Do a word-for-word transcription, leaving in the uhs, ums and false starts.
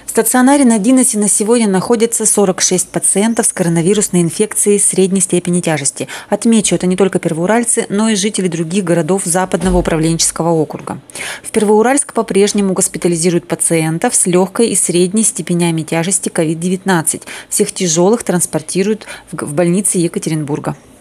В стационаре на Диносе на сегодня находится сорок шесть пациентов с коронавирусной инфекцией средней степени тяжести. Отмечу, это не только первоуральцы, но и жители других городов Западного управленческого округа. В Первоуральск по-прежнему госпитализируют пациентов с легкой и средней степенями тяжести ковид девятнадцать. Всех тяжелых транспортируют в больницы Екатеринбурга.